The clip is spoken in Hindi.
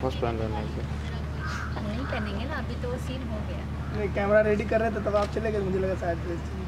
बस प्लान करना है इसे। नहीं पहनेंगे ना, अभी तो वो सीन हो गया। नहीं, कैमरा रेडी कर रहे थे तब आप चले गए, मुझे लगा शायद ड्रेस चाहिए।